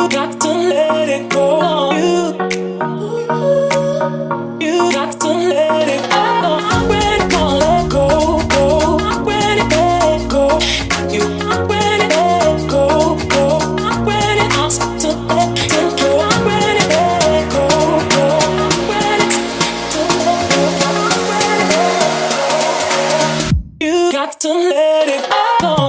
got to let it go. You got to let it go. I'm ready to let go, go. I'm ready to let go. I'm ready to let go, go. I'm ready to let it go. I'm ready to let go, go. I'm ready to let go. I'm ready to let go. You got to let it go.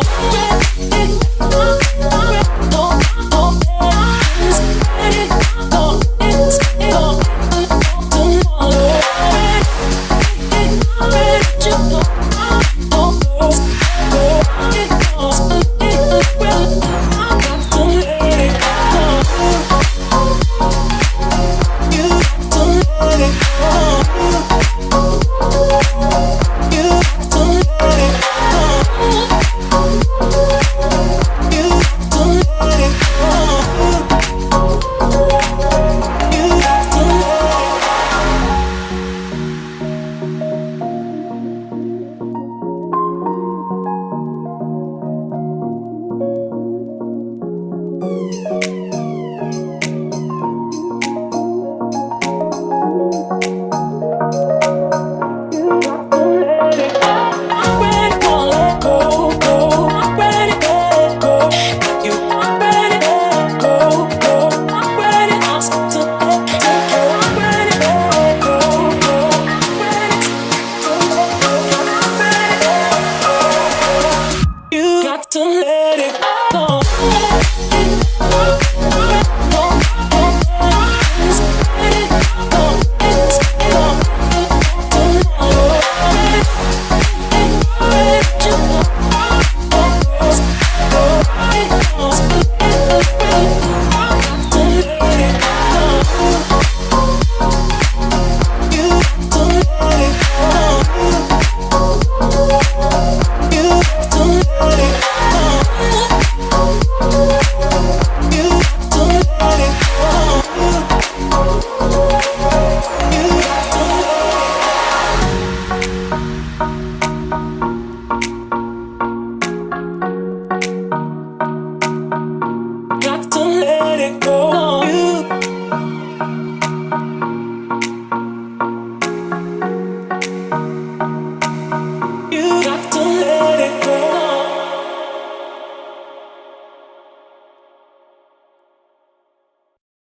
Got to let it go.